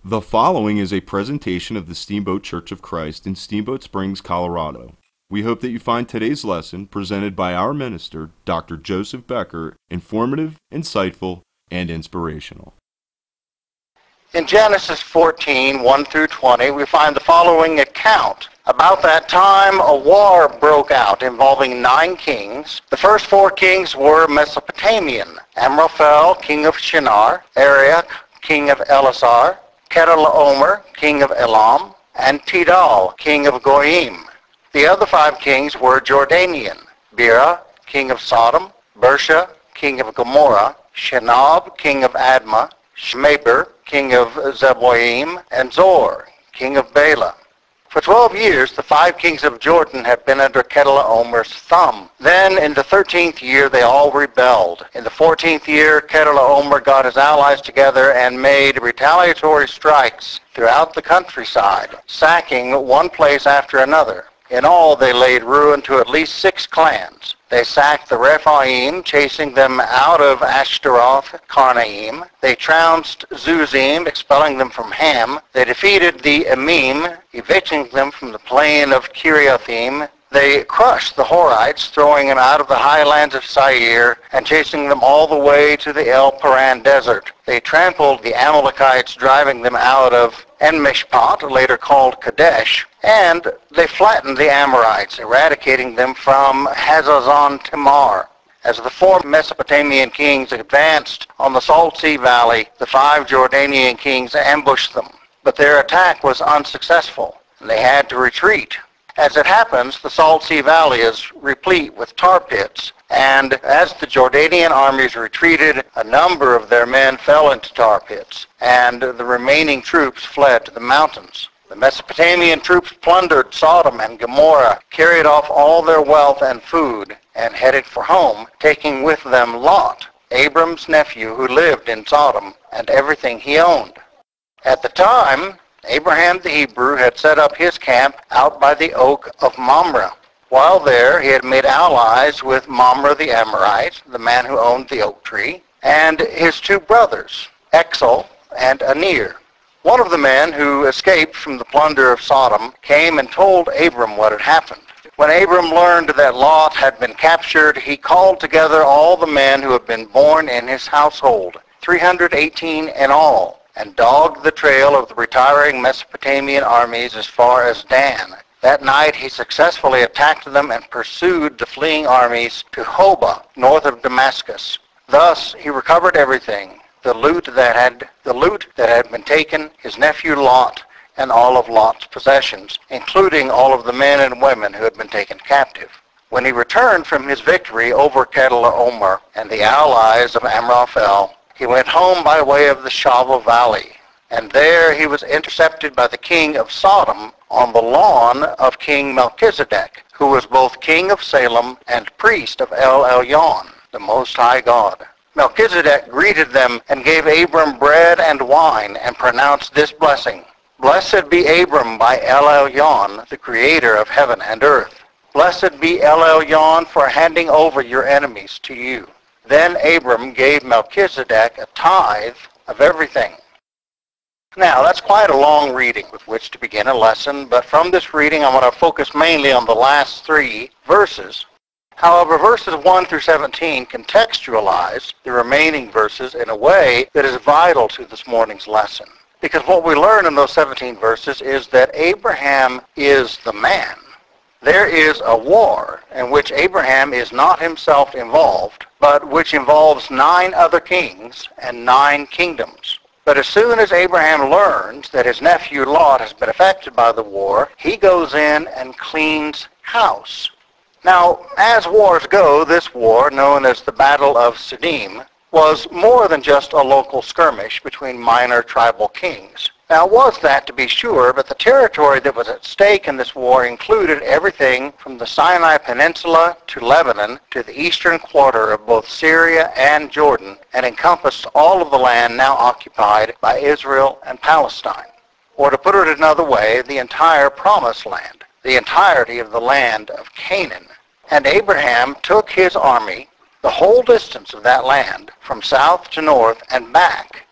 The following is a presentation of the Steamboat Church of Christ in Steamboat Springs, Colorado. We hope that you find today's lesson, presented by our minister, Dr. Joseph Becker, informative, insightful, and inspirational. In Genesis 14, 1 through 20, we find the following account. About that time, a war broke out involving 9 kings. The first 4 kings were Mesopotamian: Amraphel, king of Shinar; Arioch, king of Elasar; Kedorlaomer, king of Elam; and Tidal, king of Goyim. The other 5 kings were Jordanian: Bera, king of Sodom; Bersha, king of Gomorrah; Shenab, king of Admah; Shmeber, king of Zeboim; and Zor, king of Bela. For 12 years, the 5 kings of Jordan had been under Kedorlaomer's thumb. Then, in the 13th year, they all rebelled. In the 14th year, Kedorlaomer got his allies together and made retaliatory strikes throughout the countryside, sacking one place after another. In all, they laid ruin to at least 6 clans. They sacked the Rephaim, chasing them out of Ashtaroth Karnaim. They trounced Zuzim, expelling them from Ham. They defeated the Emim, evicting them from the plain of Kiriathaim. They crushed the Horites, throwing them out of the highlands of Seir and chasing them all the way to the El Paran desert. They trampled the Amalekites, driving them out of En-Mishpat, later called Kadesh, and they flattened the Amorites, eradicating them from Hazazon Tamar. As the 4 Mesopotamian kings advanced on the Salt Sea Valley, the 5 Jordanian kings ambushed them. But their attack was unsuccessful, and they had to retreat. As it happens, the Salt Sea Valley is replete with tar pits, and as the Jordanian armies retreated, a number of their men fell into tar pits, and the remaining troops fled to the mountains. The Mesopotamian troops plundered Sodom and Gomorrah, carried off all their wealth and food, and headed for home, taking with them Lot, Abram's nephew, who lived in Sodom, and everything he owned. At the time, Abraham the Hebrew had set up his camp out by the oak of Mamre. While there, he had made allies with Mamre the Amorite, the man who owned the oak tree, and his 2 brothers, Exal and Aner. One of the men who escaped from the plunder of Sodom came and told Abram what had happened. When Abram learned that Lot had been captured, he called together all the men who had been born in his household, 318 in all, and dogged the trail of the retiring Mesopotamian armies as far as Dan. That night he successfully attacked them and pursued the fleeing armies to Hobah, north of Damascus. Thus he recovered everything, the loot that had been taken, his nephew Lot, and all of Lot's possessions, including all of the men and women who had been taken captive. When he returned from his victory over Kedorlaomer and the allies of Amraphel, he went home by way of the Shava Valley, and there he was intercepted by the king of Sodom on the lawn of King Melchizedek, who was both king of Salem and priest of El Elyon, the Most High God. Melchizedek greeted them and gave Abram bread and wine and pronounced this blessing: "Blessed be Abram by El Elyon, the creator of heaven and earth. Blessed be El Elyon for handing over your enemies to you." Then Abram gave Melchizedek a tithe of everything. Now, that's quite a long reading with which to begin a lesson, but from this reading I want to focus mainly on the last 3 verses. However, verses 1 through 17 contextualize the remaining verses in a way that is vital to this morning's lesson. Because what we learn in those 17 verses is that Abraham is the man. There is a war in which Abraham is not himself involved, but which involves 9 other kings and 9 kingdoms. But as soon as Abraham learns that his nephew Lot has been affected by the war, he goes in and cleans house. Now, as wars go, this war, known as the Battle of Siddim, was more than just a local skirmish between minor tribal kings. Now, it was that, to be sure, but the territory that was at stake in this war included everything from the Sinai Peninsula to Lebanon to the eastern quarter of both Syria and Jordan, and encompassed all of the land now occupied by Israel and Palestine. Or to put it another way, the entire Promised Land, the entirety of the land of Canaan. And Abraham took his army the whole distance of that land, from south to north and back,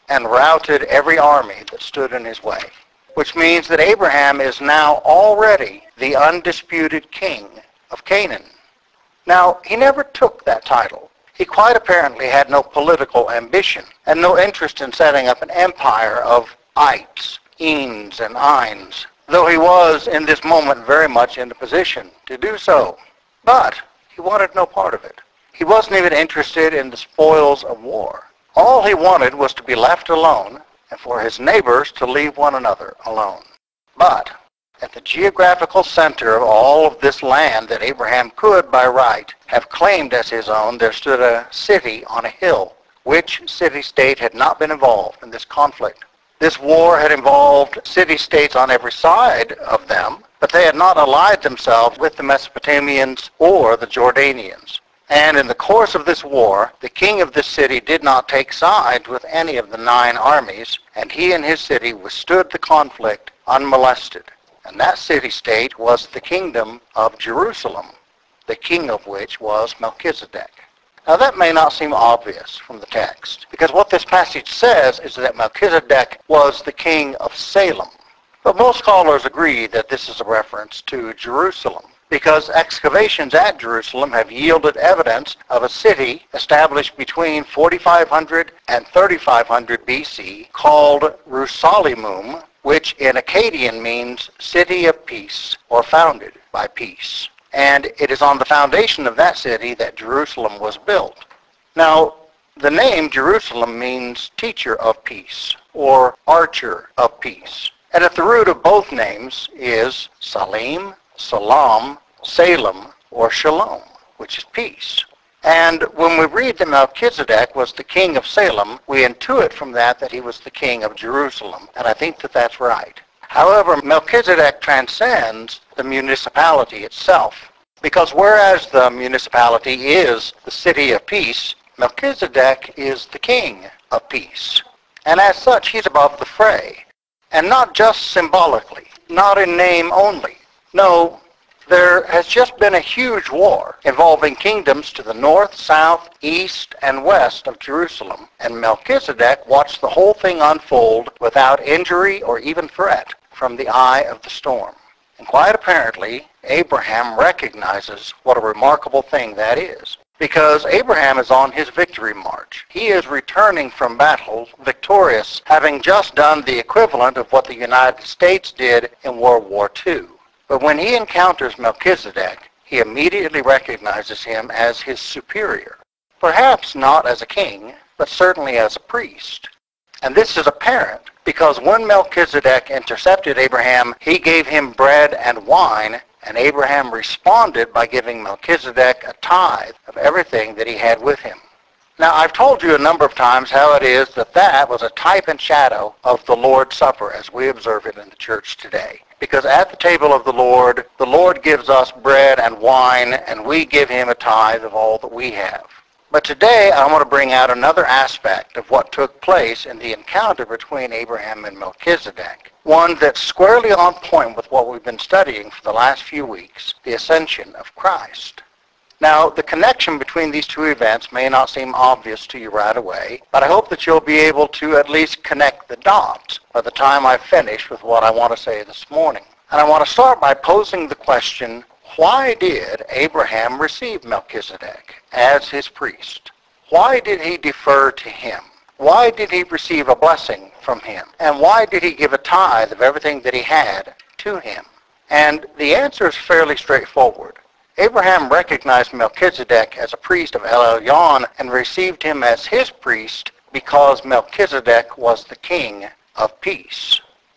and routed every army that stood in his way, which means that Abraham is now already the undisputed king of Canaan. Now, he never took that title. He quite apparently had no political ambition and no interest in setting up an empire of ites, eans, and eins, though he was in this moment very much in the position to do so. But he wanted no part of it. He wasn't even interested in the spoils of war. All he wanted was to be left alone and for his neighbors to leave one another alone. But at the geographical center of all of this land that Abraham could, by right, have claimed as his own, there stood a city on a hill, which city-state had not been involved in this conflict. This war had involved city-states on every side of them, but they had not allied themselves with the Mesopotamians or the Jordanians. And in the course of this war, the king of this city did not take sides with any of the 9 armies, and he and his city withstood the conflict unmolested. And that city-state was the kingdom of Jerusalem, the king of which was Melchizedek. Now that may not seem obvious from the text, because what this passage says is that Melchizedek was the king of Salem. But most scholars agree that this is a reference to Jerusalem, because excavations at Jerusalem have yielded evidence of a city established between 4500 and 3500 BC called Rusalimum, which in Akkadian means city of peace, or founded by peace. And it is on the foundation of that city that Jerusalem was built. Now, the name Jerusalem means teacher of peace, or archer of peace. And at the root of both names is Salim, Salam, Salem, or Shalom, which is peace. And when we read that Melchizedek was the king of Salem, we intuit from that he was the king of Jerusalem, and I think that that's right. However, Melchizedek transcends the municipality itself, because whereas the municipality is the city of peace, Melchizedek is the king of peace. And as such, he's above the fray, and not just symbolically, not in name only. No, there has just been a huge war involving kingdoms to the north, south, east, and west of Jerusalem, and Melchizedek watched the whole thing unfold without injury or even threat from the eye of the storm. And quite apparently, Abraham recognizes what a remarkable thing that is, because Abraham is on his victory march. He is returning from battle victorious, having just done the equivalent of what the United States did in World War II. But when he encounters Melchizedek, he immediately recognizes him as his superior. Perhaps not as a king, but certainly as a priest. And this is apparent because when Melchizedek intercepted Abraham, he gave him bread and wine, and Abraham responded by giving Melchizedek a tithe of everything that he had with him. Now, I've told you a number of times how it is that was a type and shadow of the Lord's Supper as we observe it in the church today. Because at the table of the Lord gives us bread and wine, and we give him a tithe of all that we have. But today, I want to bring out another aspect of what took place in the encounter between Abraham and Melchizedek, one that's squarely on point with what we've been studying for the last few weeks, the ascension of Christ. Now, the connection between these two events may not seem obvious to you right away, but I hope that you'll be able to at least connect the dots by the time I finish with what I want to say this morning. And I want to start by posing the question, why did Abraham receive Melchizedek as his priest? Why did he defer to him? Why did he receive a blessing from him? And why did he give a tithe of everything that he had to him? And the answer is fairly straightforward. Abraham recognized Melchizedek as a priest of El Elyon and received him as his priest because Melchizedek was the king of peace.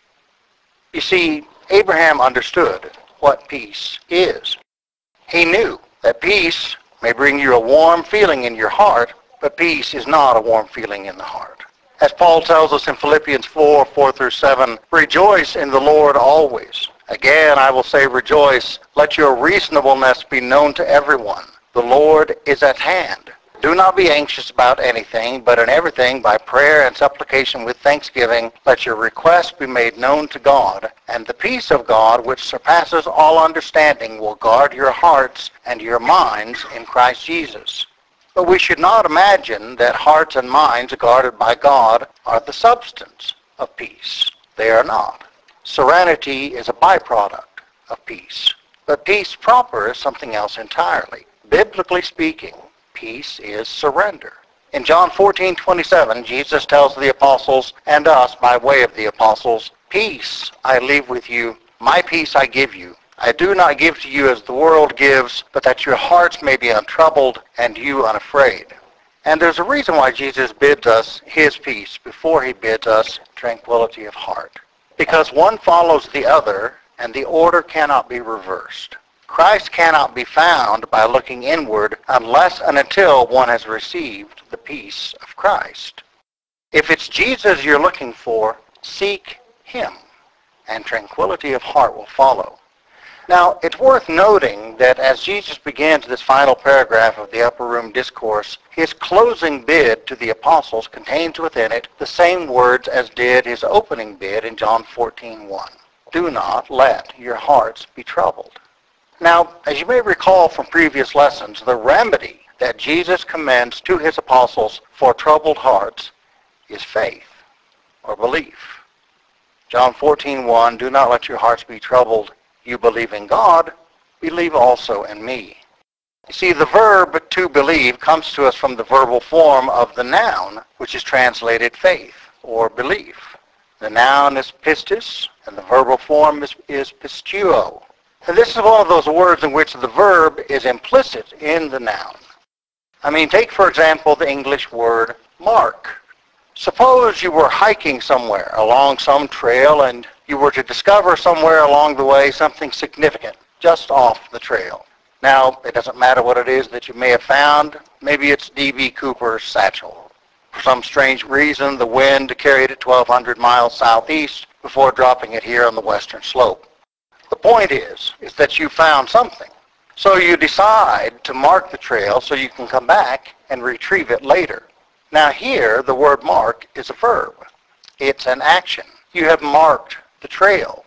You see, Abraham understood what peace is. He knew that peace may bring you a warm feeling in your heart, but peace is not a warm feeling in the heart. As Paul tells us in Philippians 4:4-7, rejoice in the Lord always. Again, I will say rejoice. Let your reasonableness be known to everyone. The Lord is at hand. Do not be anxious about anything, but in everything, by prayer and supplication with thanksgiving, let your requests be made known to God. And the peace of God, which surpasses all understanding, will guard your hearts and your minds in Christ Jesus. But we should not imagine that hearts and minds guarded by God are the substance of peace. They are not. Serenity is a byproduct of peace. But peace proper is something else entirely. Biblically speaking, peace is surrender. In John 14:27, Jesus tells the apostles and us by way of the apostles, "Peace I leave with you, my peace I give you. I do not give to you as the world gives, but that your hearts may be untroubled and you unafraid." And there's a reason why Jesus bids us his peace before he bids us tranquility of heart. Because one follows the other, and the order cannot be reversed. Christ cannot be found by looking inward unless and until one has received the peace of Christ. If it's Jesus you're looking for, seek him, and tranquility of heart will follow. Now, it's worth noting that as Jesus begins this final paragraph of the Upper Room Discourse, his closing bid to the apostles contains within it the same words as did his opening bid in John 14:1. Do not let your hearts be troubled. Now, as you may recall from previous lessons, the remedy that Jesus commends to his apostles for troubled hearts is faith or belief. John 14:1, do not let your hearts be troubled. You believe in God, believe also in me. You see, the verb to believe comes to us from the verbal form of the noun, which is translated faith or belief. The noun is pistis, and the verbal form is pistuo. And this is one of those words in which the verb is implicit in the noun. I mean, take, for example, the English word mark. Suppose you were hiking somewhere along some trail and you were to discover somewhere along the way something significant just off the trail. Now, it doesn't matter what it is that you may have found. Maybe it's D.B. Cooper's satchel. For some strange reason, the wind carried it 1,200 miles southeast before dropping it here on the western slope. The point is that you found something. So you decide to mark the trail so you can come back and retrieve it later. Now here, the word mark is a verb. It's an action. You have marked the trail.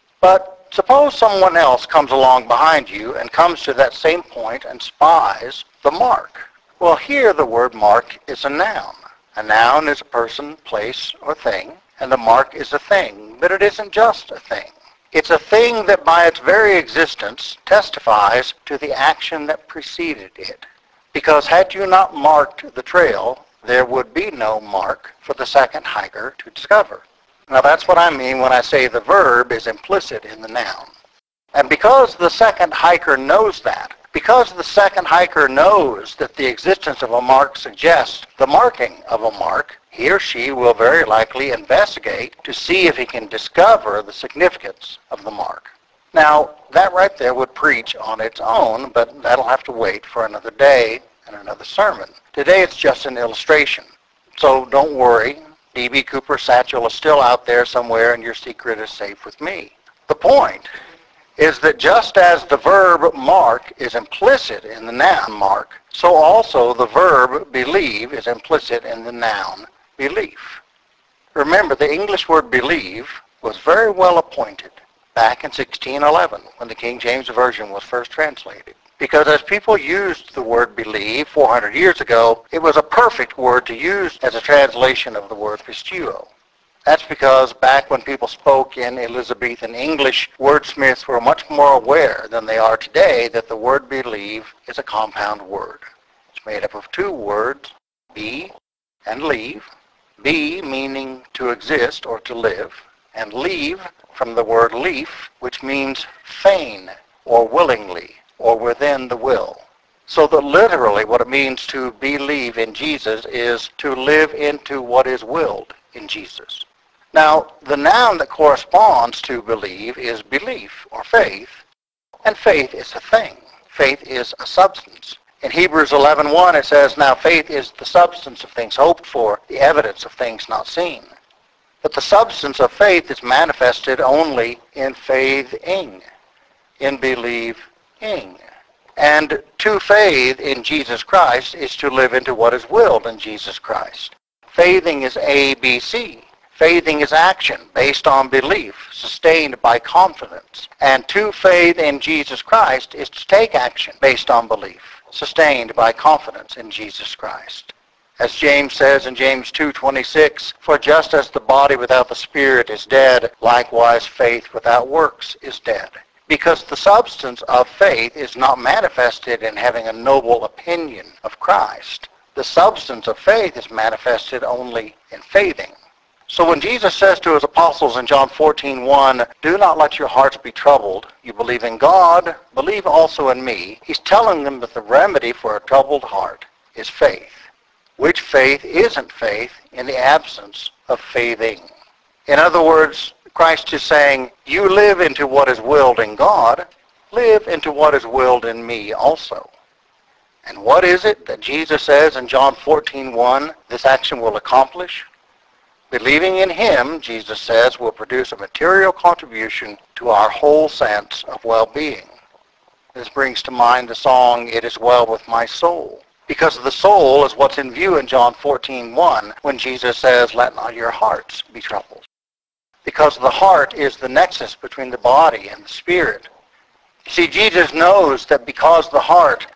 But suppose someone else comes along behind you and comes to that same point and spies the mark. Well, here the word mark is a noun. A noun is a person, place, or thing, and the mark is a thing. But it isn't just a thing. It's a thing that by its very existence testifies to the action that preceded it. Because had you not marked the trail, there would be no mark for the second hiker to discover. Now that's what I mean when I say the verb is implicit in the noun. And because the second hiker knows that, because the second hiker knows that the existence of a mark suggests the marking of a mark, he or she will very likely investigate to see if he can discover the significance of the mark. Now, that right there would preach on its own, but that'll have to wait for another day and another sermon. Today it's just an illustration. So don't worry, D.B. Cooper's satchel is still out there somewhere and your secret is safe with me. The point is that just as the verb mark is implicit in the noun mark, so also the verb believe is implicit in the noun belief. Remember, the English word believe was very well appointed back in 1611 when the King James Version was first translated. Because as people used the word believe 400 years ago, it was a perfect word to use as a translation of the word pistuo. That's because back when people spoke in Elizabethan English, wordsmiths were much more aware than they are today that the word believe is a compound word. It's made up of two words, be and leave. Be meaning to exist or to live, and leave from the word leaf, which means feign or willingly or within the will. So that literally what it means to believe in Jesus is to live into what is willed in Jesus. Now, the noun that corresponds to believe is belief or faith, and faith is a thing. Faith is a substance. In Hebrews 11:1 it says, now faith is the substance of things hoped for, the evidence of things not seen. But the substance of faith is manifested only in faithing, in believing. And to faith in Jesus Christ is to live into what is willed in Jesus Christ. Faithing is ABC. Faithing is action based on belief, sustained by confidence. And to faith in Jesus Christ is to take action based on belief, sustained by confidence in Jesus Christ. As James says in James 2:26, "For just as the body without the spirit is dead, likewise faith without works is dead." Because the substance of faith is not manifested in having a noble opinion of Christ. The substance of faith is manifested only in faithing. So when Jesus says to his apostles in John 14:1, "Do not let your hearts be troubled. You believe in God, believe also in me," he's telling them that the remedy for a troubled heart is faith. Which faith isn't faith in the absence of faithing. In other words, Christ is saying, you live into what is willed in God, live into what is willed in me also. And what is it that Jesus says in John 14:1 this action will accomplish? Believing in him, Jesus says, will produce a material contribution to our whole sense of well-being. This brings to mind the song, "It Is Well With My Soul." Because the soul is what's in view in John 14:1 when Jesus says, "Let not your hearts be troubled." Because the heart is the nexus between the body and the spirit. You see, Jesus knows that because the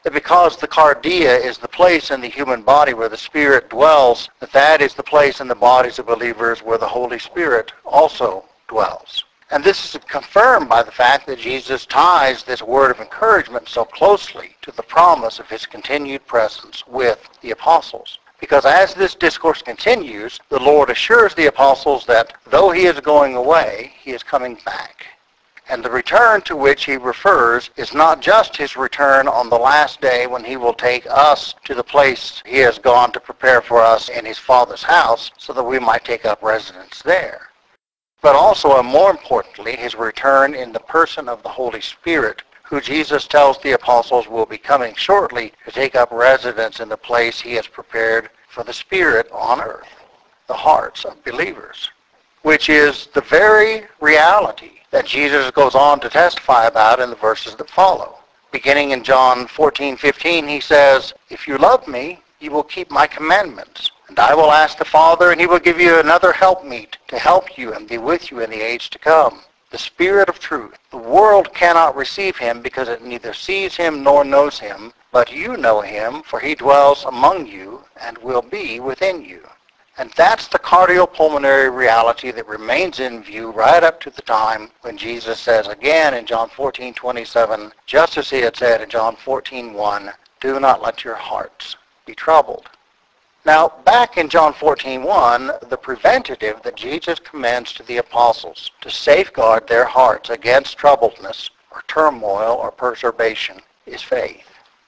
cardia is the place in the human body where the Spirit dwells, that is the place in the bodies of believers where the Holy Spirit also dwells. And this is confirmed by the fact that Jesus ties this word of encouragement so closely to the promise of his continued presence with the apostles. Because as this discourse continues, the Lord assures the apostles that though he is going away, he is coming back. And the return to which he refers is not just his return on the last day when he will take us to the place he has gone to prepare for us in his Father's house so that we might take up residence there. But also, and more importantly, his return in the person of the Holy Spirit, who Jesus tells the apostles will be coming shortly to take up residence in the place he has prepared for the Spirit on earth, the hearts of believers, which is the very reality that Jesus goes on to testify about in the verses that follow. Beginning in John 14:15, he says, "If you love me, you will keep my commandments. And I will ask the Father, and he will give you another helpmeet to help you and be with you in the age to come, the Spirit of truth. The world cannot receive him because it neither sees him nor knows him, but you know him, for he dwells among you and will be within you." And that's the cardiopulmonary reality that remains in view right up to the time when Jesus says again in John 14:27, just as he had said in John 14:1, "Do not let your hearts be troubled." Now, back in John 14:1, the preventative that Jesus commends to the apostles to safeguard their hearts against troubledness or turmoil or perturbation is faith.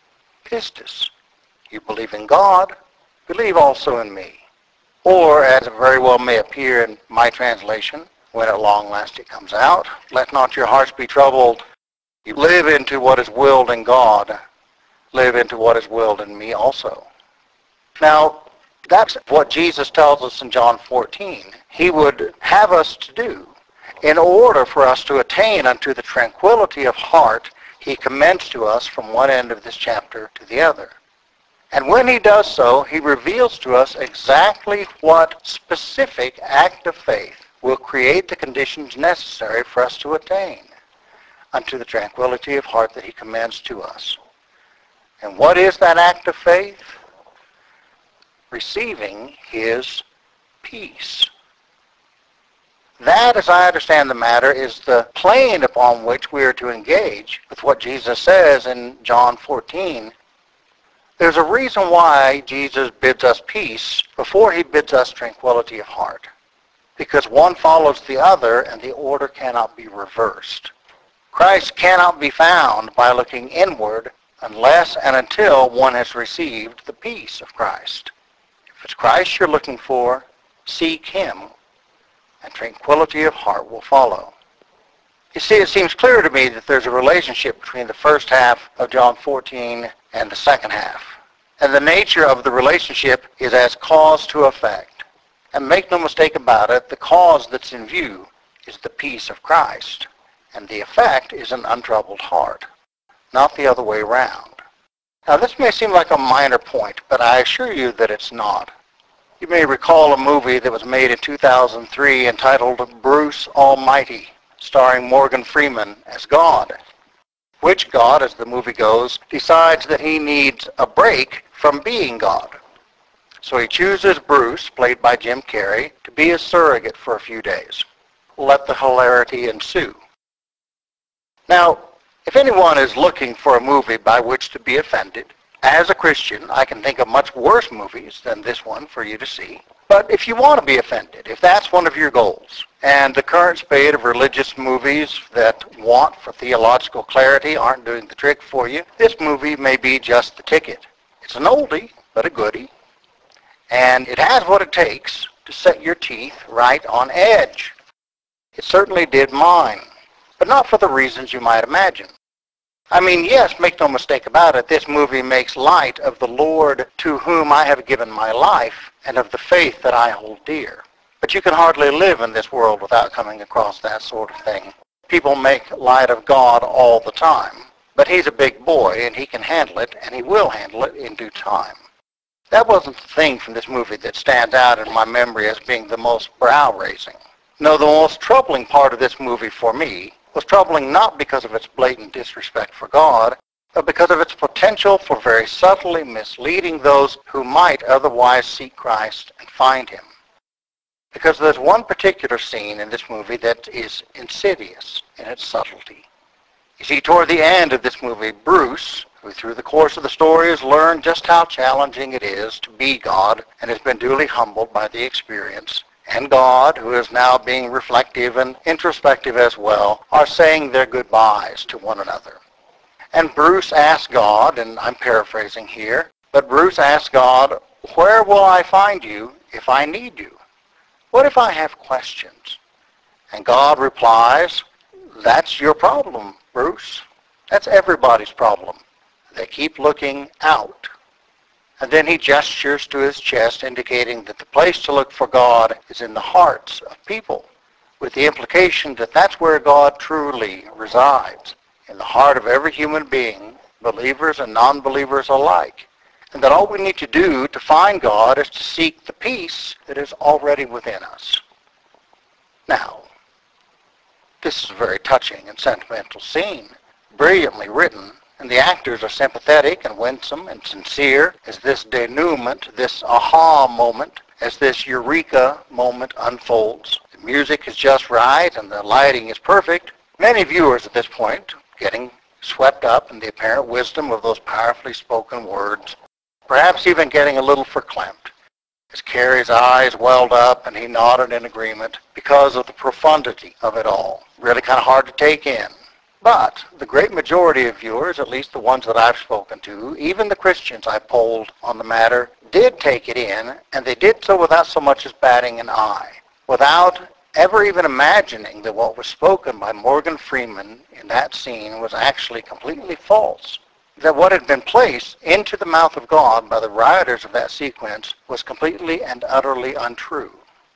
Pistis. You believe in God, believe also in me. Or, as it very well may appear in my translation, when at long last it comes out, "Let not your hearts be troubled. You live into what is willed in God. Live into what is willed in me also." Now, that's what Jesus tells us in John 14. He would have us to do in order for us to attain unto the tranquility of heart he commends to us from one end of this chapter to the other. And when he does so, he reveals to us exactly what specific act of faith will create the conditions necessary for us to attain unto the tranquility of heart that he commends to us. And what is that act of faith? Receiving his peace. That, as I understand the matter, is the plane upon which we are to engage with what Jesus says in John 14. There's a reason why Jesus bids us peace before he bids us tranquility of heart. Because one follows the other and the order cannot be reversed. Christ cannot be found by looking inward unless and until one has received the peace of Christ. If it's Christ you're looking for, seek him, and tranquility of heart will follow. You see, it seems clear to me that there's a relationship between the first half of John 14 and the second half. And the nature of the relationship is as cause to effect. And make no mistake about it, the cause that's in view is the peace of Christ. And the effect is an untroubled heart, not the other way around. Now, this may seem like a minor point, but I assure you that it's not. You may recall a movie that was made in 2003 entitled Bruce Almighty, starring Morgan Freeman as God. which God, as the movie goes, decides that he needs a break from being God. So he chooses Bruce, played by Jim Carrey, to be his surrogate for a few days. Let the hilarity ensue. Now, if anyone is looking for a movie by which to be offended, as a Christian, I can think of much worse movies than this one for you to see. But if you want to be offended, if that's one of your goals, and the current spate of religious movies that want for theological clarity aren't doing the trick for you, this movie may be just the ticket. It's an oldie, but a goodie. And it has what it takes to set your teeth right on edge. It certainly did mine, but not for the reasons you might imagine. I mean, yes, make no mistake about it, this movie makes light of the Lord to whom I have given my life and of the faith that I hold dear. But you can hardly live in this world without coming across that sort of thing. People make light of God all the time, but he's a big boy and he can handle it, and he will handle it in due time. That wasn't the thing from this movie that stands out in my memory as being the most brow-raising. No, the most troubling part of this movie for me was troubling not because of its blatant disrespect for God, but because of its potential for very subtly misleading those who might otherwise seek Christ and find him. Because there's one particular scene in this movie that is insidious in its subtlety. You see, toward the end of this movie, Bruce, who through the course of the story has learned just how challenging it is to be God and has been duly humbled by the experience, and God, who is now being reflective and introspective as well, are saying their goodbyes to one another. And Bruce asks God, and I'm paraphrasing here, but Bruce asks God, "Where will I find you if I need you? What if I have questions?" And God replies, "That's your problem, Bruce. That's everybody's problem. They keep looking out." And then he gestures to his chest, indicating that the place to look for God is in the hearts of people, with the implication that that's where God truly resides, in the heart of every human being, believers and non-believers alike, and that all we need to do to find God is to seek the peace that is already within us. Now, this is a very touching and sentimental scene, brilliantly written, and the actors are sympathetic and winsome and sincere as this denouement, this aha moment, as this eureka moment unfolds. The music is just right and the lighting is perfect. Many viewers at this point getting swept up in the apparent wisdom of those powerfully spoken words, perhaps even getting a little verklempt, as Carrie's eyes welled up and he nodded in agreement because of the profundity of it all. Really kind of hard to take in. But the great majority of viewers, at least the ones that I've spoken to, even the Christians I polled on the matter, did take it in, and they did so without so much as batting an eye, without ever even imagining that what was spoken by Morgan Freeman in that scene was actually completely false, that what had been placed into the mouth of God by the writers of that sequence was completely and utterly untrue.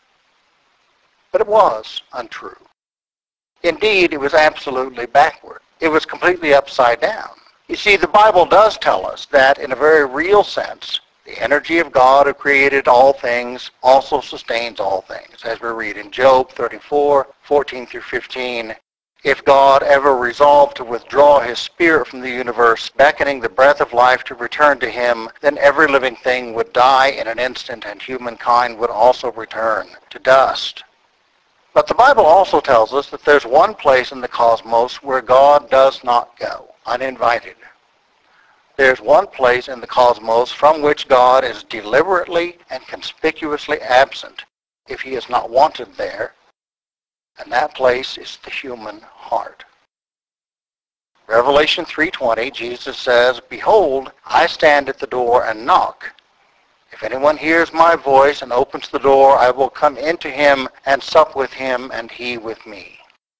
But it was untrue. Indeed, it was absolutely backward. It was completely upside down. You see, the Bible does tell us that in a very real sense, the energy of God who created all things also sustains all things, as we read in Job 34, 14 through 15. If God ever resolved to withdraw his spirit from the universe, beckoning the breath of life to return to him, then every living thing would die in an instant, and humankind would also return to dust. But the Bible also tells us that there's one place in the cosmos where God does not go, uninvited. There's one place in the cosmos from which God is deliberately and conspicuously absent if he is not wanted there, and that place is the human heart. Revelation 3:20, Jesus says, "Behold, I stand at the door and knock. If anyone hears my voice and opens the door, I will come into him and sup with him and he with me."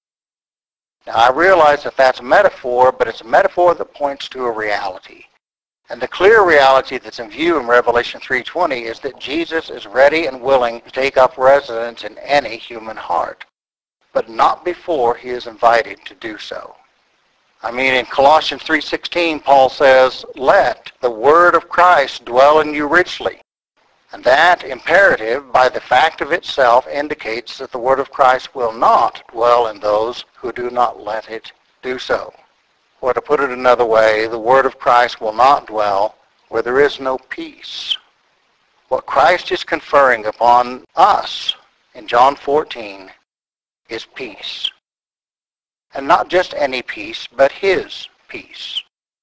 Now I realize that that's a metaphor, but it's a metaphor that points to a reality. And the clear reality that's in view in Revelation 3:20 is that Jesus is ready and willing to take up residence in any human heart, but not before he is invited to do so. I mean, in Colossians 3:16, Paul says, "Let the word of Christ dwell in you richly." And that imperative, by the fact of itself, indicates that the word of Christ will not dwell in those who do not let it do so. Or to put it another way, the word of Christ will not dwell where there is no peace. What Christ is conferring upon us in John 14 is peace. And not just any peace, but his peace.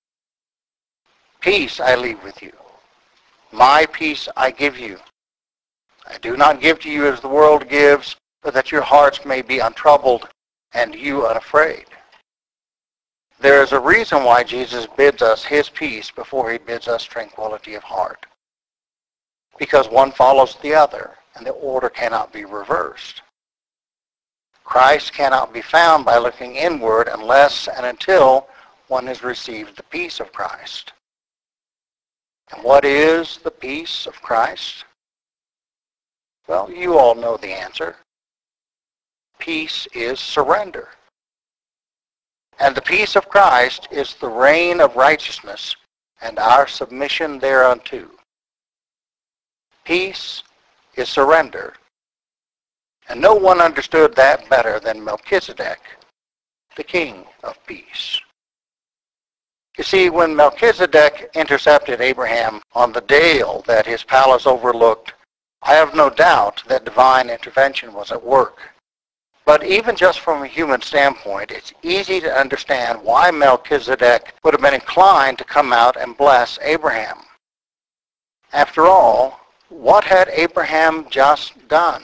Peace I leave with you. My peace I give you. I do not give to you as the world gives, but that your hearts may be untroubled and you unafraid. There is a reason why Jesus bids us his peace before he bids us tranquility of heart. Because one follows the other, and the order cannot be reversed. Christ cannot be found by looking inward unless and until one has received the peace of Christ. And what is the peace of Christ? Well, you all know the answer. Peace is surrender. And the peace of Christ is the reign of righteousness and our submission thereunto. Peace is surrender. And no one understood that better than Melchizedek, the king of peace. You see, when Melchizedek intercepted Abraham on the dale that his palace overlooked, I have no doubt that divine intervention was at work. But even just from a human standpoint, it's easy to understand why Melchizedek would have been inclined to come out and bless Abraham. After all, what had Abraham just done?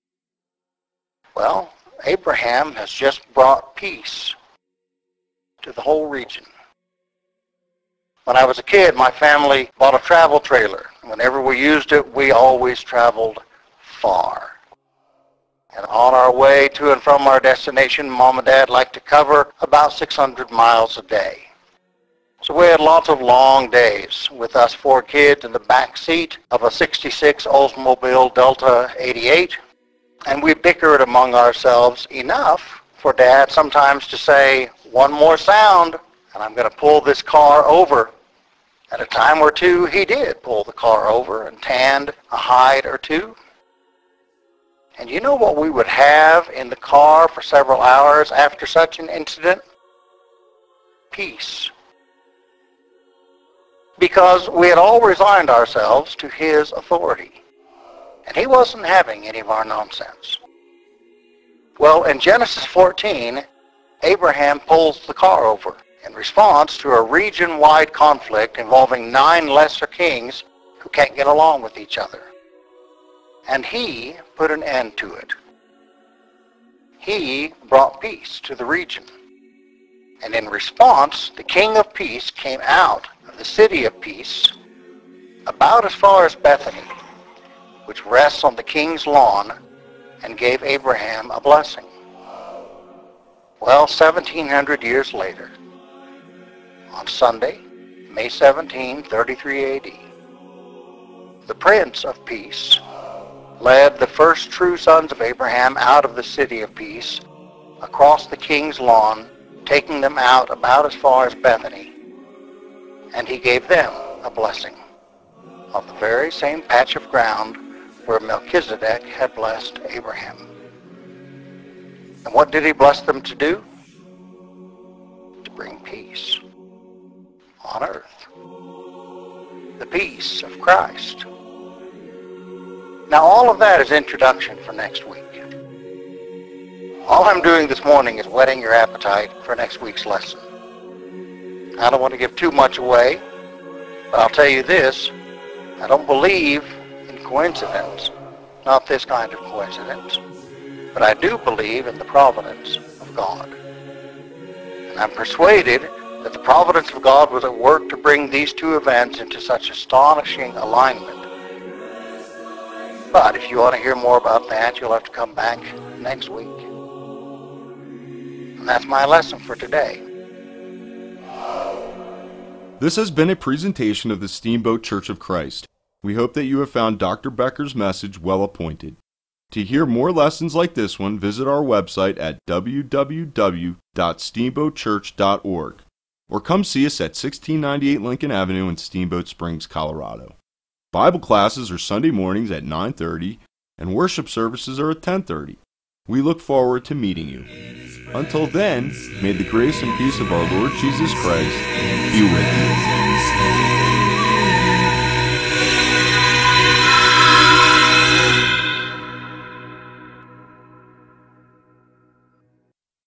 Well, Abraham has just brought peace to the whole region. When I was a kid, my family bought a travel trailer. Whenever we used it, we always traveled far. And on our way to and from our destination, Mom and Dad liked to cover about 600 miles a day. So we had lots of long days with us 4 kids in the back seat of a 66 Oldsmobile Delta 88. And we bickered among ourselves enough for Dad sometimes to say, "One more sound, and I'm going to pull this car over." At a time or two, he did pull the car over and tanned a hide or two. And you know what we would have in the car for several hours after such an incident? Peace. Because we had all resigned ourselves to his authority. And he wasn't having any of our nonsense. Well, in Genesis 14, Abraham pulls the car over in response to a region-wide conflict involving 9 lesser kings who can't get along with each other. And he put an end to it. He brought peace to the region. And in response, the King of Peace came out of the city of peace about as far as Bethany, which rests on the king's lawn, and gave Abraham a blessing. Well, 1,700 years later, on Sunday, May 17, 33 A.D., the Prince of Peace led the first true sons of Abraham out of the city of peace, across the king's lawn, taking them out about as far as Bethany, and he gave them a blessing of the very same patch of ground where Melchizedek had blessed Abraham. And what did he bless them to do? To bring peace on earth. The peace of Christ. Now all of that is introduction for next week. All I'm doing this morning is whetting your appetite for next week's lesson. I don't want to give too much away, but I'll tell you this, I don't believe in coincidence, not this kind of coincidence, but I do believe in the providence of God. And I'm persuaded that the providence of God was at work to bring these 2 events into such astonishing alignment. But if you want to hear more about that, you'll have to come back next week. And that's my lesson for today. This has been a presentation of the Steamboat Church of Christ. We hope that you have found Dr. Becker's message well appointed. To hear more lessons like this one, visit our website at www.steamboatchurch.org or come see us at 1698 Lincoln Avenue in Steamboat Springs, Colorado. Bible classes are Sunday mornings at 9:30 and worship services are at 10:30. We look forward to meeting you. Until then, may the grace and peace of our Lord Jesus Christ be with you.